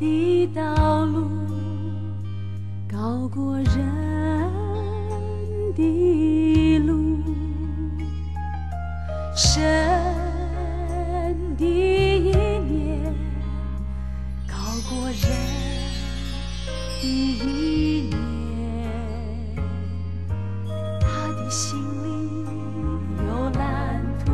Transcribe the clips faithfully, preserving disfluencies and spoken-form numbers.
的道路高过人的路，神的意念高过人的意念，他的心里有蓝图，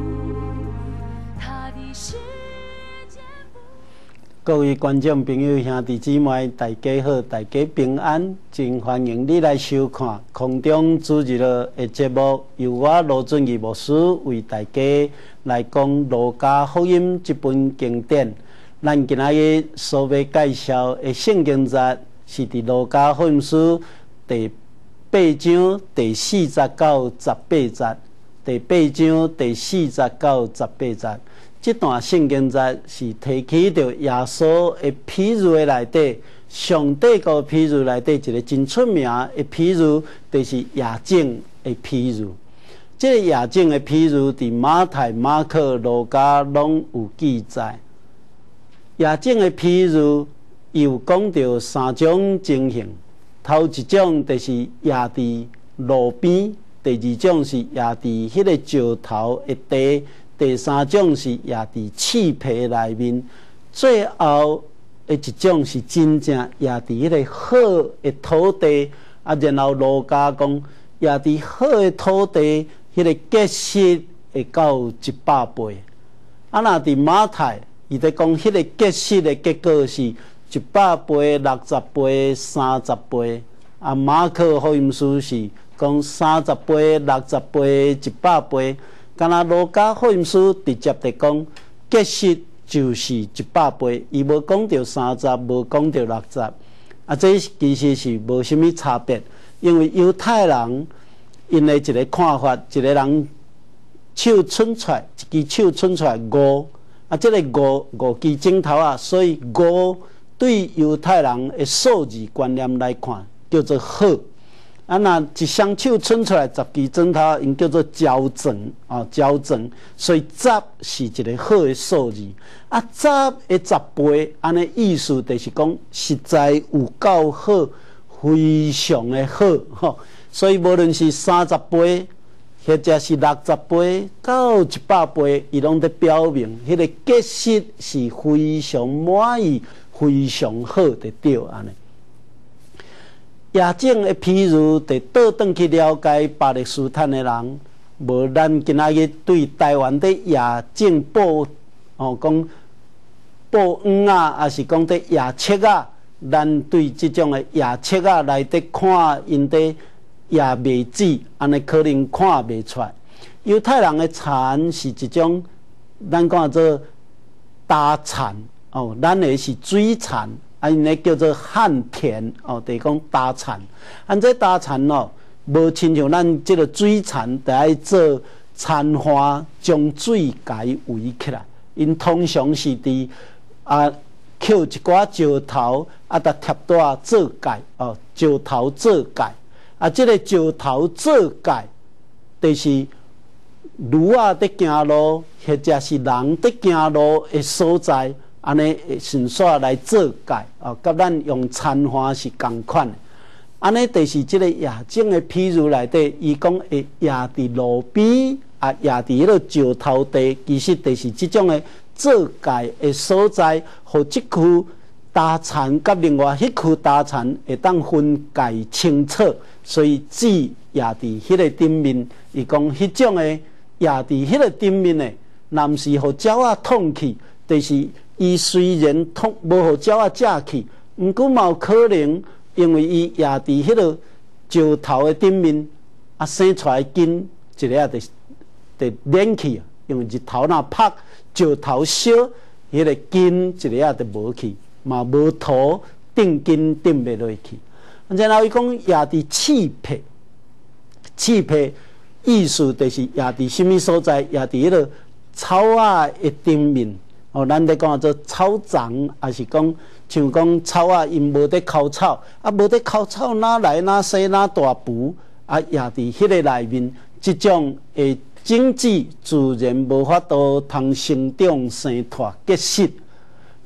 他的世界不。 各位观众朋友、兄弟姊妹，大家好，大家平安，真欢迎你来收看空中主日的节目，由我罗俊义牧师为大家来讲《路加福音》这本经典。咱今仔日所要介绍的圣经节是伫《路加福音书》第八章第四十到十八节，第八章第四十到十八节。这段圣经节是提起着耶稣的譬喻的内底，上帝个譬喻内底一个真出名的譬喻，就是亚种的譬喻。这个亚种的譬喻，伫马太、马可、路加拢有记载。亚种的譬喻又讲到三种情形，头一种就是亚伫路边，第二种是亚伫迄个石头的地。第三种是也伫刺皮内面，最后的一种是真正也伫迄个好的土地，啊，然后路加讲也伫好的土地，迄个结实会到一百倍。啊，若伫马太，伊在讲迄个结实的结果是一百倍、六十倍、三十倍。啊，马可福音书是讲三十倍、六十倍、一百倍。敢若路加福音书直接地讲，结实就是一百倍，伊无讲到三十，无讲到六十，啊，这其实是无什么差别，因为犹太人因的一个看法，一个人手伸出来，一支手伸出来五，啊，这个五五支指头啊，所以五对犹太人的数字观念来看，叫做好。啊，那一双手伸出来十支指头，因叫做矫正啊，矫正。所以十是一个好的数字。啊，十的十倍，安尼意思就是讲实在有够好，非常的好吼。所以无论是三十倍，或者是六十倍到一百倍，伊拢在表明，迄、那个结实是非常满意、非常好的对安尼。亚种的譬喻，得倒转去了解巴勒斯坦的人，无咱今仔日对台湾的亚种布哦，讲布黄啊，还是讲的亚切啊，咱对这种的亚切啊来得看因的亚麦子，安尼可能看袂出来。犹太人的田是一种，咱讲做大田哦，咱的是水田。啊，因咧叫做旱田哦，就是讲大田。按这大田哦，无亲像咱这个水田，得爱做田花，将水解围起来。因通常是伫啊，捡一寡石头，啊，搭贴带做界哦，石头做界。啊，这个石头做界，就是驴仔伫行路，或者是人伫行路的所在。安尼顺线来做界哦，甲咱用田花是共款的。安尼就是即个亚种的譬喻内底，伊讲会亚伫路边啊，亚伫迄个石头地，其实就是即种的做界的所在，互即区大田甲另外迄区大田会当分界清楚，所以只亚伫迄个顶面，伊讲迄种的亚伫迄个顶面的，若毋是互鸟仔捅去，就是。伊虽然通无互鸟仔食去，毋过嘛有可能，因为伊也伫迄个石头的顶面，啊生出来根，一个仔就就连去，因为日头若晒，石头烧，迄个根一个仔就无去，嘛无土定根定袂落去。然后伊讲也伫刺皮，刺皮意思就是也伫什么所在，也伫迄个草啊的顶面。哦，咱咧讲做草丛，还是讲像讲草啊，因无得烤草，啊无得烤草，哪来哪细哪大蒲，啊也伫迄个内面，即种诶种子自然无法度通生长生脱结实。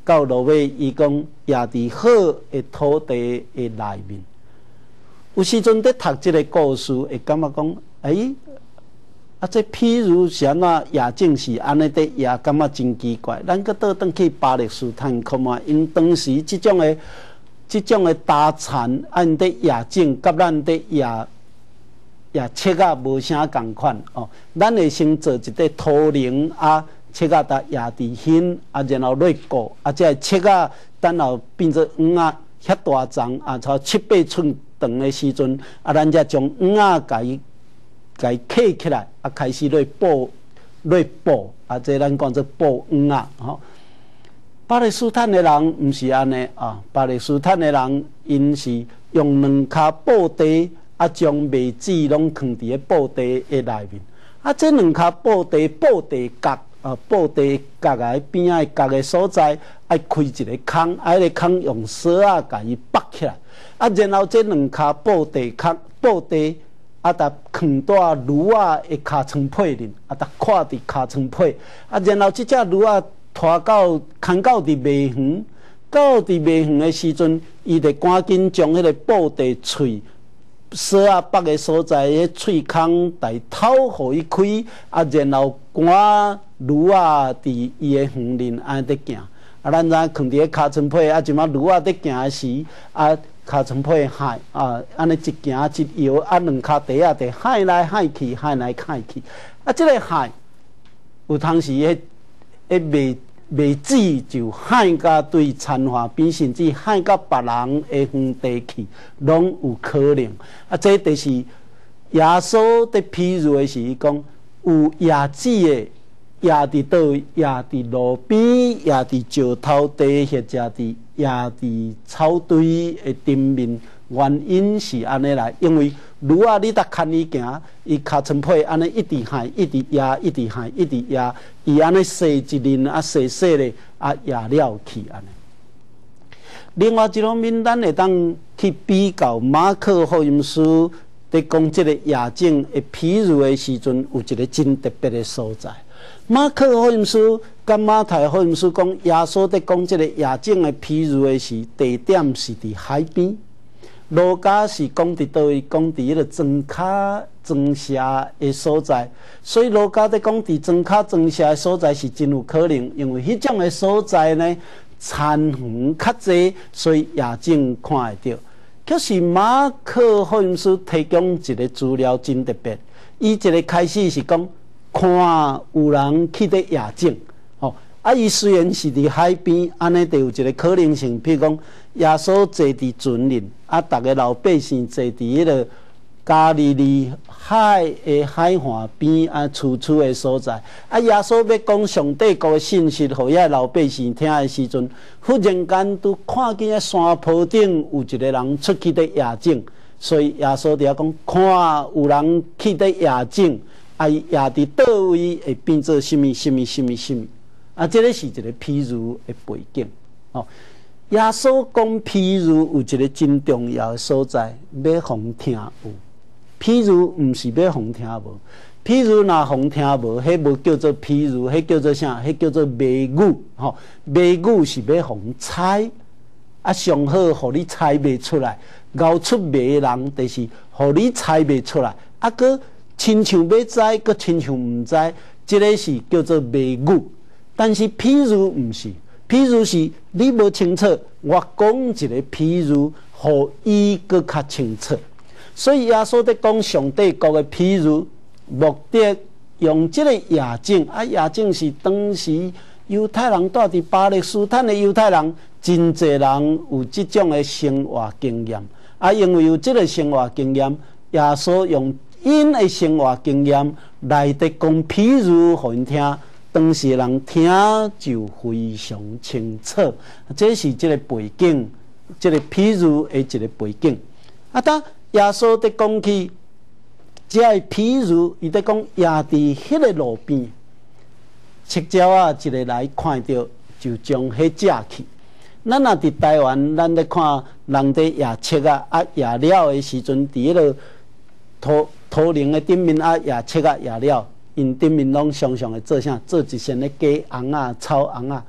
到落尾，伊讲也伫好的土地的内面。有时阵伫读即个故事，会感觉讲，哎，啊，这譬如是安怎野种是安尼伫野，感觉真奇怪。咱搁倒转去巴勒斯坦看嘛，因当时即种的、即种的大田，啊，因伫野种，甲咱伫野。也切啊无啥共款哦，咱会先做一块土壤啊，切啊搭野地hin啊，然后落果啊，再切啊，等后变做黄啊，遐大丛啊，超七八寸长的时阵，啊，咱才将黄啊，甲伊甲伊刻起来，啊，开始落布落布啊，这咱讲做布黄啊，吼。巴勒斯坦的人毋是安尼啊，巴勒斯坦的人因是用两骹布地。啊，将麦子拢放伫个布地的内面。啊，这两骹布地布地角啊，布地角啊，边仔角的所在，爱开一个孔，啊，迄个孔用绳啊，甲伊绑起来。啊，然后这两骹布地壳布地啊，搭放在驴啊的尻川配面，啊，搭跨伫尻川配。啊，然后即只驴啊拖到牵到伫麦园，到伫麦园的时阵，伊就赶紧将迄个布地喙。绳啊，绑个所在，迄喙孔带头互伊开，啊，然后赶驴啊，伫伊个园林安尼伫行。啊，咱知放伫个尻川皮，啊，即马驴啊伫行时，啊，尻川皮海啊，安尼一行一摇，啊，两骹蹄啊，得海来海去，海来海去。啊，即、这个海有当时迄迄麦麦子就海甲对田化边，甚至海甲别人的园地去，拢有可能。啊，这就是耶稣伫譬如的是伊讲，有野子的野伫倒位，野伫路边，野伫石头地，或者伫野伫草堆的顶面。原因是安尼来，因为驴啊，你搭牵伊行，伊尻川皮安尼一直海，一直压，一直海，一直压，伊安尼洗一轮啊，洗洗咧啊，压了去安尼。另外一方面，咱会当去比较马可福音书伫讲即个野种的譬如的时阵，有一个真特别的所在。马可福音书甲马太福音书讲，耶稣伫讲即个野种的譬如的是地点是伫海边。路加是讲伫倒位，讲伫迄个庄卡庄舍的所在，所以路加伫讲伫庄卡庄舍的所在是真有可能，因为迄种的所在呢，田园较济，所以野种看会到。可是马可福音书提供一个资料真特别，伊一个开始是讲看有人去伫野种，哦，啊，伊虽然是伫海边，安尼就有一个可能性，譬如讲耶稣坐伫船林。啊！逐个老百姓坐伫迄个加利利海的海岸边啊，处处的所在。啊，耶稣要讲上帝国的信息，互遐老百姓听的时阵，忽然间都看见遐山坡顶有一个人出去伫野种，所以耶稣伫遐讲，看有人去伫野种，啊，伊野伫倒位会变做什么什么什么什么？啊，这个是一个譬如的背景哦。耶稣讲譬如有一个真重要的所在，要互听有。譬如毋是要互听无，譬如若互听无，迄无叫做譬如，迄叫做啥？迄叫做谜语。吼、哦，谜语是要互猜，啊，上好互你猜袂出来。熬出谜的人，就是互你猜袂出来。啊，佮亲像要知，佮亲像毋知，即、这个是叫做谜语。但是譬如毋是。譬如是你无清楚，我讲一个譬如，互伊搁较清楚。所以耶稣在讲上帝国的譬如，目的用这个野种啊，野种是当时犹太人住伫巴勒斯坦的犹太人，真侪人有这种的生活经验啊，因为有这个生活经验，耶稣用因的生活经验来得讲譬如，互因听。当时人听就非常清楚，这是这个背景，这个譬如的一个背景。啊，当耶稣在讲起这个譬如，伊在讲野伫迄个路边，赤鸟啊一个来看到，就将迄食去。咱若伫台湾，咱咧看人伫野赤啊，啊野了的时阵，伫迄个土土林的顶面啊，野赤啊野了。因顶面拢常常会做啥？做一身的鸡红啊、草红啊，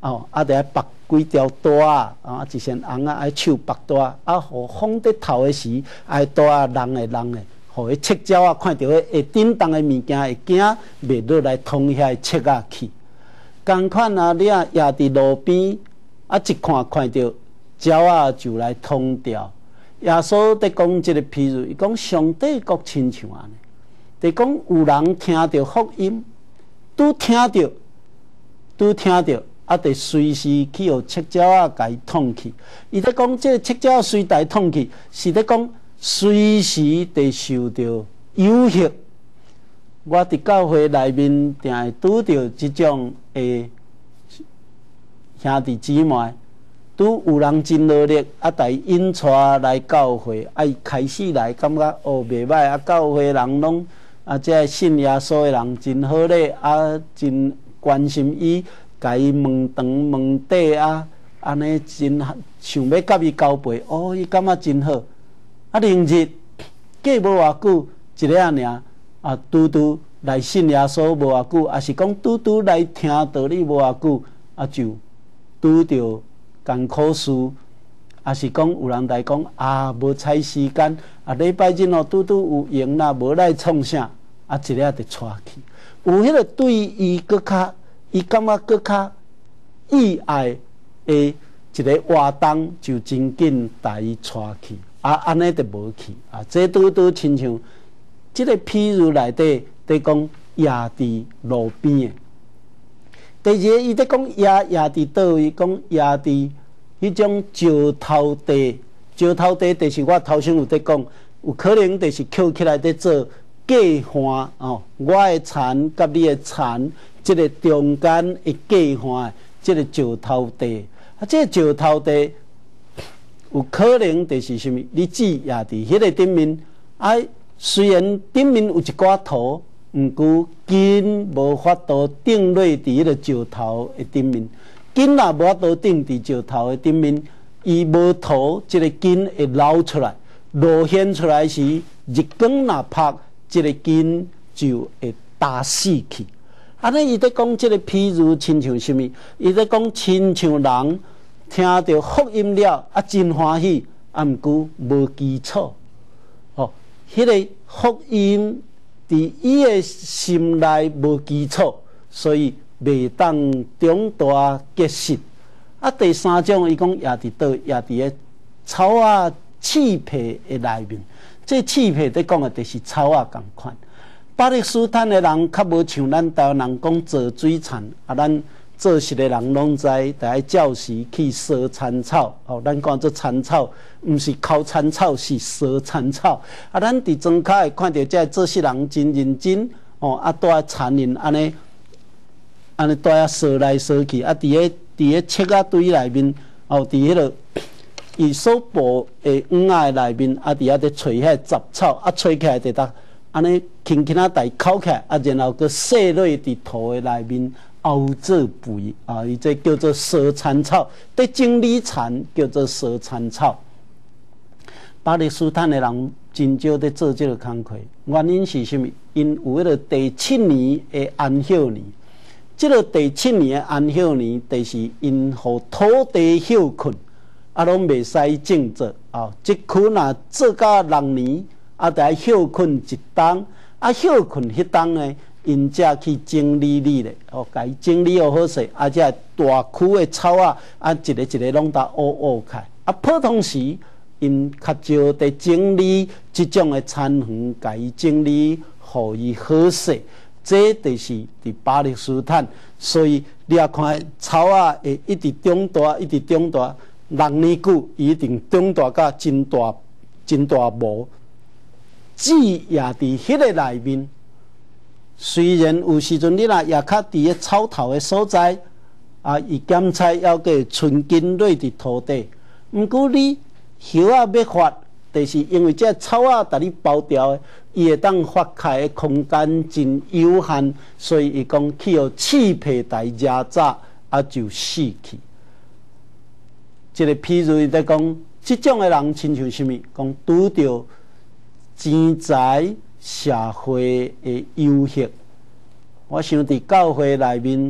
哦，啊，得绑几条带啊，啊，一身红啊，爱手绑带，啊，互风伫头的时，爱带啊，人的人的，互迄赤鸟啊，看到迄会震动的物件会惊，袂落来捅遐赤仔去。共款啊，你啊，徛伫路边，啊，一看看到鸟啊，就来捅掉。耶稣伫讲即个譬如，伊讲上帝国亲像安尼，伫讲有人听到福音，拄听到，拄听到。啊，得随时去互赤鸟啊，甲伊捅去。伊咧讲，即个赤鸟随地捅去，是咧讲随时得受到诱惑。我伫教会内面定会拄着即种诶兄弟姊妹，拄有人真努力，啊，带引带来教会，啊，伊开始来感觉哦袂歹，啊，教会人拢啊，即个信耶稣诶人真好咧，啊，真关心伊。甲伊问长问短啊，安尼真想要甲伊交陪，哦，伊感觉真好。啊，另日过无偌久，一个仔尔啊，拄拄来信耶稣无偌久，啊是讲拄拄来听道理无偌久，啊就拄着艰苦事，啊是讲有人来讲啊，无采时间，啊礼拜日哦拄拄有闲啦，无来创啥，啊一个仔就带去，有迄个对伊搁较。伊感觉搁较意爱的一个活动，就真紧带伊带去，啊，安尼就无去啊。这拄拄亲像即个譬如内底在讲徛伫路边的。第二个，伊在讲徛徛伫倒位，讲徛伫迄种石头地，石头地就是我头先有在讲，有可能就是扣起来在做架换哦，我的田甲你的田。即个中间的计划，即个石头地，啊，即个石头地有可能就是啥物？你指也伫迄个顶面，啊，虽然顶面有一寡土，毋过根无法度顶落伫迄个石头的顶面，根也无法度顶伫石头的顶面，伊无土，即个根会流出来，露现出来时，日光若晒，即个根就会打死去。安尼，伊在讲即个譬如亲像什么？伊在讲亲像人听到福音了，啊，真欢喜，啊，毋过无基础。哦，迄、那个福音伫伊的心内无基础，所以袂当中大结实。啊，第三种，伊讲也伫倒，也伫个草啊刺皮的内面。这刺皮在讲的，就是草啊共款。巴勒斯坦的人较无像咱台湾人讲做水田，啊，咱做事的人拢知，得爱照时去烧田草。哦，咱讲做田草，毋是烤田草，是烧田草。啊，咱伫庄脚会看到这做事人真认真，哦，啊，带田人安尼，安尼带啊烧来烧去，啊，伫个伫个切仔堆内面，哦，伫迄个伊所布的黄仔的内面，啊，伫遐伫找遐杂草，啊，找起来就当。安尼轻轻啊，带烤起来，啊，然后佮细落伫土的内面凹做肥啊，伊这叫做烧田草。伫整理田叫做烧田草。巴勒斯坦的人真少伫做这个工课，原因是啥物？因有迄个第七年的安息年，这个第七年的安息年，就是因互土地休困，啊，拢袂使种植啊，即区若做到六年。啊，得爱休困一冬，啊，休困迄冬呢，因才去整理你咧，哦，甲伊整理好好势，啊，这大区的草啊，啊，一个一个拢搭乌乌开，啊，普通时因较少伫整理即种的田园，甲伊整理，互伊好势，这就是伫巴勒斯坦，所以你也看草啊，会一直长大，一直长大，六年久，伊一定长大甲真大，真大毛。籽也伫迄个内面，虽然有时阵你若也较伫个草头的所在，啊，伊检采还个纯根落伫土地。毋过你叶啊要发，就是因为这草啊，甲你包掉的，伊会当发开的空间真有限，所以伊讲去互刺皮大压榨，啊就死去。即个譬如伊在讲，即种的人亲像什么？讲拄着。钱财社会的诱惑，我想伫教会内面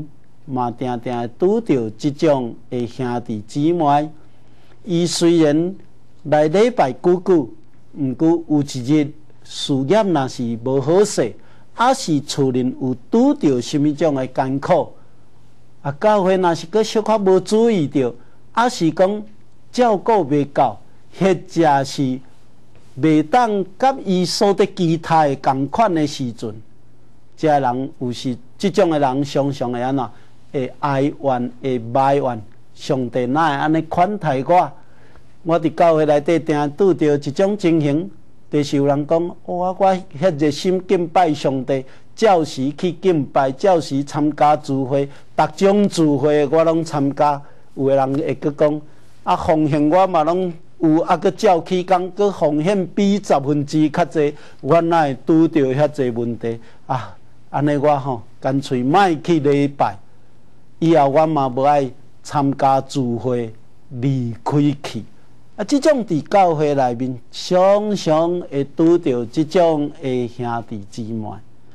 嘛定定会拄着即种的兄弟姊妹。伊虽然来礼拜久久，毋过有一日事业若是无好势，还是厝人有拄着什物种的艰苦，啊，教会若是阁小可无注意着，还是讲照顾袂到，或者是袂当甲伊所得期待的共款的时阵，这人有时即种的人常常会安怎？会哀怨，会埋怨，上帝哪会安尼款待我？我伫教会内底定拄着一种情形，就是有人讲，我我迄热心敬拜上帝，照时去敬拜，照时参加聚会，逐种聚会我拢参加。有的人会佫讲，啊奉献我嘛拢有，啊佫照起工，佫奉献比十分之较济，我哪会拄着遐济问题啊？安尼我吼，干脆莫去礼拜。以后我嘛无爱参加聚会，离开去。啊，即种伫教会内面常常会拄着即种的兄弟姊妹。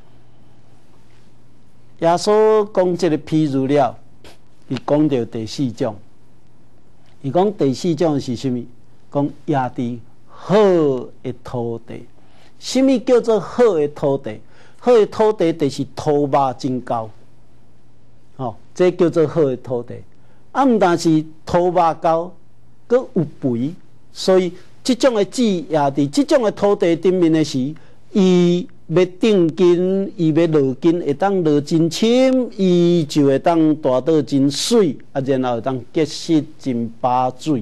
耶稣讲即个譬如了，伊讲到第四种，伊讲第四种是啥物？讲野地好的土地。啥物叫做好的土地？好的土地就是土肉真厚。哦，这叫做好的土地。啊，毋但是土肉厚，佮有肥，所以即种的籽也伫即种的土地顶面的时，伊要长根，伊要落根，会当落真深，伊就会当大到真水，啊，然后会当结实真饱水。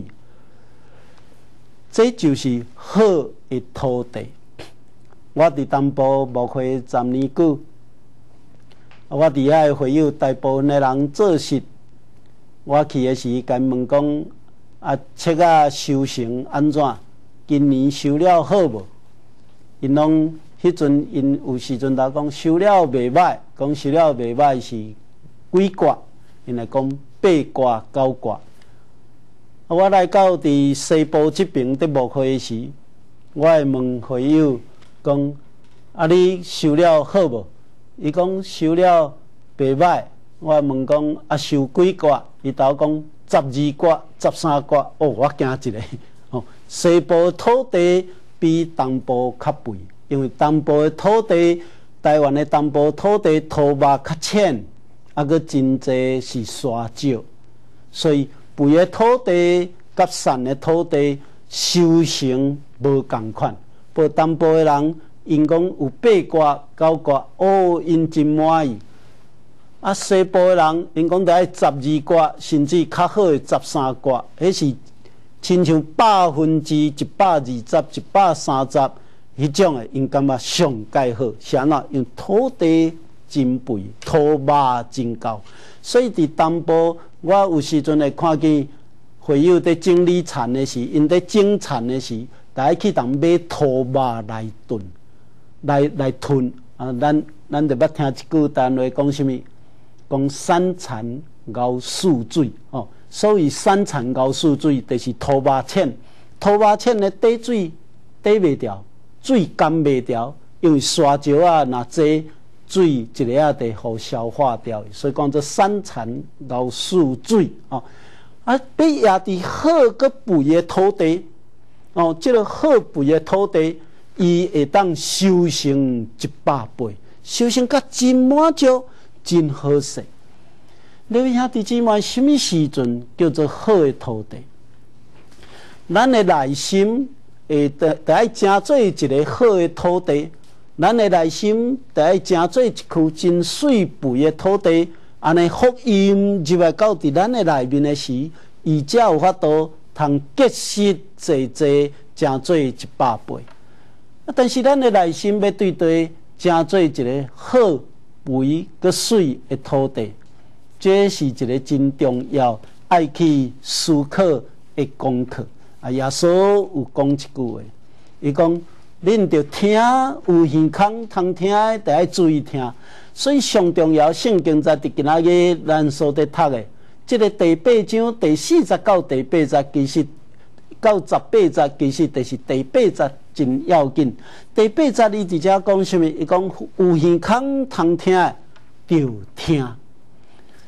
这就是好的土地。我伫东部牧会十年久。我伫遐会友大部分的人做事，我去的时，甲问讲啊，册啊收成安怎？今年收了好无？因拢迄阵因有时阵来讲收了袂歹，讲收了袂歹是几卦？因来讲八卦九卦。我来到伫西部这边伫牧会的时，我会问会友讲啊，你收了好无？伊讲收了袂歹，我问讲啊收几卦？伊头讲十二卦、十三卦。哦，我惊一个哦。西部土地比东部较肥，因为东部的土地，台湾的东部土地土肉较浅，啊个真济是沙石，所以肥的土地甲散的土地收成无共款。不过东部的人。因讲有八卦、九卦，哦，因真满意。啊，西部的人，因讲得爱十二卦，甚至较好的十三卦，迄是亲像百分之一百二十、一百三十迄种的，因感觉上介好。是安怎？因土地真肥，土肉真厚，所以伫东部，我有时阵会看见会友伫整理田的时，因伫种田的时，大家去当买土肉来炖。来来吞啊！咱咱就捌听一句单话，讲什么？讲三田熬四水哦。所谓三田熬四水，就是土肉浅，土肉浅的底水底袂掉，水干袂掉，因为沙石啊，若济水一个啊得互消化掉，所以讲做三田熬四水哦。啊，比亚伫好个肥的土地哦，这个好肥的土地。伊会当收成一百倍，收成甲真满足，真好势。你兄弟姊妹，什么时阵叫做好的土地？咱的内心会得得爱成做一个好的土地，咱的内心得爱成做一块真水肥的土地。安尼福音入来到伫咱的内面的时，伊才有法度通结实济济，成做一百倍。但是咱的内心要对对，成做一个好肥佮水的土地，这是一个真重要爱去思考的功课。啊，耶稣有讲一句话，伊讲：恁着听有耳孔通听的，得爱注意听。所以上重要，圣经在伫今仔日咱所伫读的，这个第八章第四十到第八十，其实到十八十，其实就是第八十。真要紧。第八十伊直接讲什么？伊讲有耳孔通听，就听。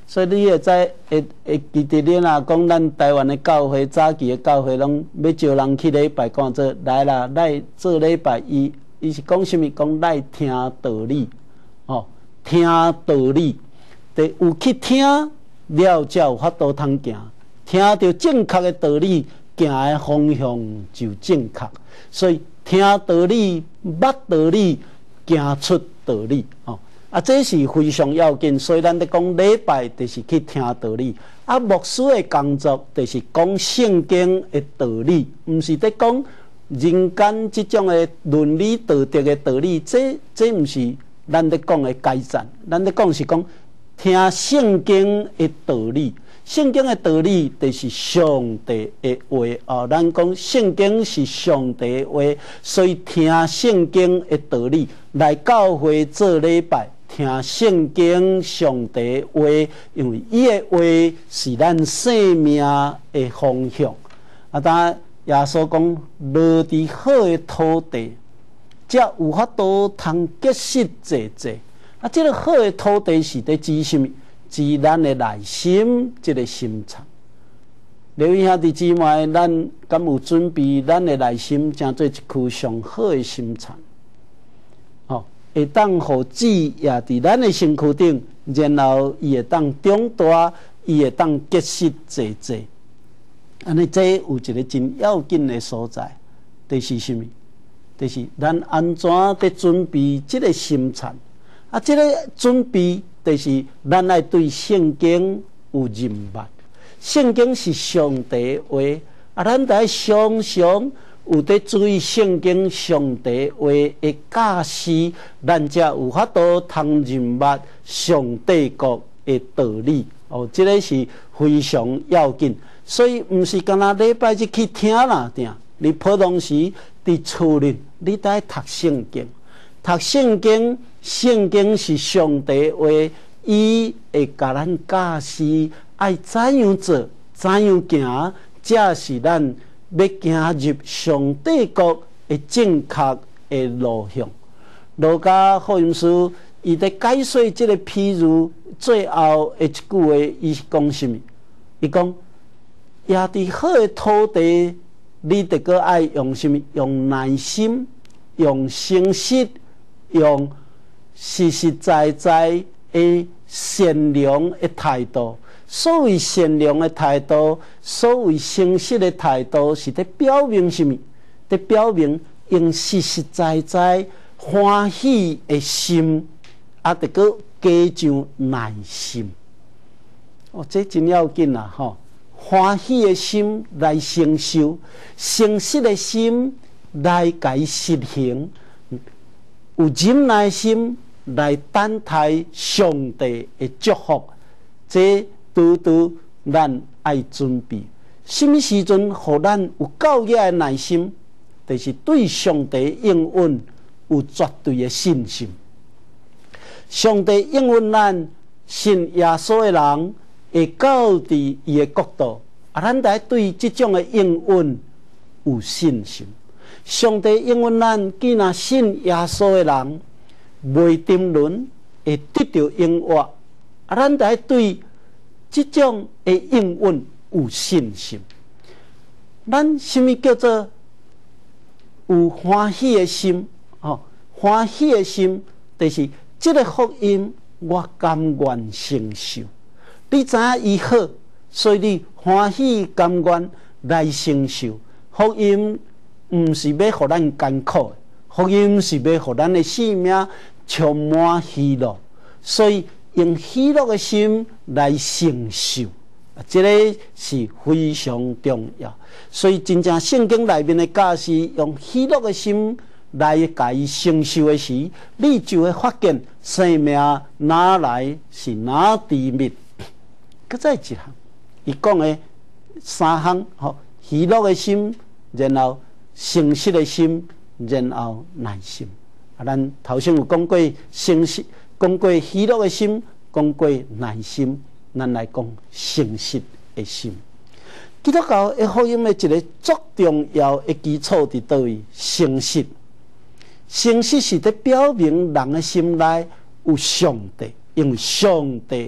所以你会知会会记得你若讲咱台湾的教会早期的教会拢要招人去礼拜，讲做来啦，来做礼拜，伊伊是讲啥物？讲来听道理，哦，听道理，得有去听了，才有法度通行。听到正确的道理，行的方向就正确。所以听道理、捌道理、行出道理，哦，啊，这是非常要紧。所以咱咧讲礼拜，就是去听道理。啊，牧师的工作就是讲圣经的道理，毋是咧讲人间即种的伦理道德的道理。这这毋是咱咧讲的改善，咱咧讲是讲听圣经的道理。圣经的道理就是上帝的话哦，咱讲圣经是上帝的话，所以听圣经的道理来教会做礼拜，听圣经上帝的话，因为伊的话是咱生命的方向。啊，当耶稣讲落伫好的土地，才有法度通结实济济。啊，这个好的土地是伫指什么？指咱的内心，这个心肠。刘兄弟姊妹，咱敢有准备咱的内心，成做一颗上好的心肠？哦，会当互主也伫咱的身躯顶，然后伊会当长大，伊会当结实济济。安尼，这有一个真要紧的所在，就是什么？就是咱安怎伫准备这个心肠？啊，这个准备。就是咱爱对圣经有认识，圣经是上帝的话，啊，咱得常常有在注意圣经上帝的话的教示，咱才有法度通认识上帝国的道理。哦，这个是非常要紧，所以毋是干那礼拜日去听啦，定你普通时伫厝里，你得爱读圣经，读圣经。圣经是上帝的话，伊会甲咱教示爱怎样做、怎样行，这是咱要行入上帝国的正确的路向。路加福音书伊在解说这个譬如最后的一句话，伊是讲什么？伊讲，也伫好的土地，你得个爱用什么？用耐心，用诚实，用实实在在的善良的态度。所谓善良的态度，所谓诚实的态度，是在表明什么？在表明用实实在在欢喜的心，啊，得个加上耐心。哦，这真要紧啦！吼，欢喜的心来承受，诚实的心来改实行，有忍耐心来等待上帝的祝福。这拄拄咱爱准备，什么时阵互咱有够野的耐心？就是对上帝应允有绝对的信心。上帝应允咱信耶稣的人会到伫伊的国度，啊，咱得对这种的应允有信心。上帝应允咱，既然信耶稣的人袂沉沦，会得到应允，啊，咱得对这种的应允有信心。咱什么叫做有欢喜的心？哦，欢喜的心就是这个福音，我甘愿承受。你知影伊好，所以你欢喜甘愿来承受。福音毋是要互咱艰苦的，福音是要互咱的生命充满喜乐，所以用喜乐的心来承受。这个是非常重要，所以真正圣经内面的教示，用喜乐的心来甲伊承受的时，你就会发现生命哪来是哪甜蜜。搁再一项，伊讲的三项：吼，喜乐的心，然后诚实的心，然后耐心。啊，咱头先有讲过诚实，讲过喜乐的心，讲过耐心。咱来讲诚实的心，基督教的福音的一个最重要的基础伫倒位？诚实，诚实是在表明人的心内有上帝，因为上帝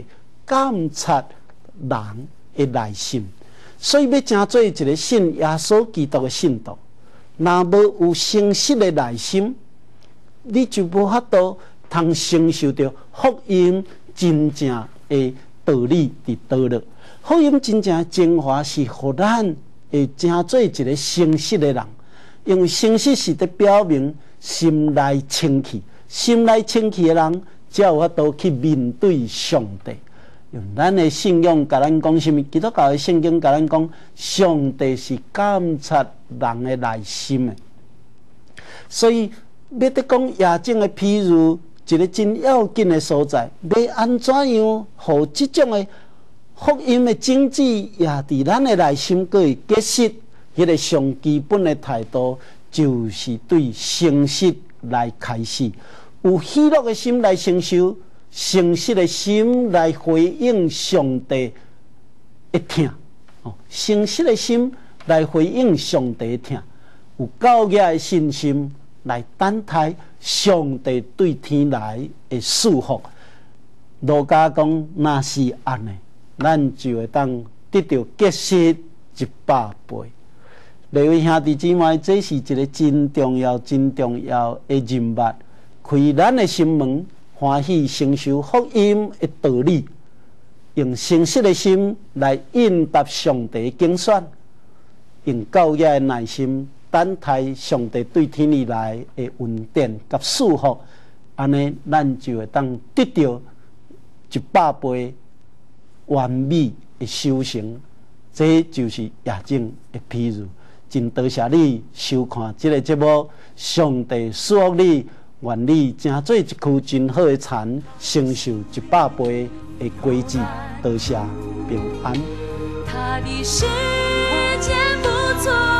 监察人的内心。所以要真做一个信耶稣基督的信徒，若无有诚实的内心，你就无法度通承受到福音真正的道理伫倒落。福音真正精华是互咱会真做一个诚实的人，因为诚实是在表明心内清气，心内清气的人才有法度去面对上帝。用咱的信仰甲咱讲什么？基督教的圣经甲咱讲，上帝是监察人的内心的。所以要得讲亚正的譬如一个真要紧的所在，要安怎样，互即种的福音的种子也伫咱的内心可以结实？迄个上基本的态度，就是对诚实来开始，有喜乐的心来承受。诚实的心来回应上帝的听，哦，诚实的心来回应上帝的听，有高雅的信心来等待上帝对天来的祝福。路加讲，若是安尼，咱就会当得到结实一百倍。各位兄弟姊妹，这是一个真重要、真重要的任务，开咱的心门。欢喜承受福音的道理，用诚实的心来应答上帝的竞选，用高雅的耐心等待上帝对天而来的恩典甲祝福，安尼咱就会当得到一百倍完美的修成。这就是亚正的譬如。真多谢你收看这个节目，上帝祝福你。愿你真做一棵真好的田，承受一百倍的果子。多谢平安。 他的时间不错。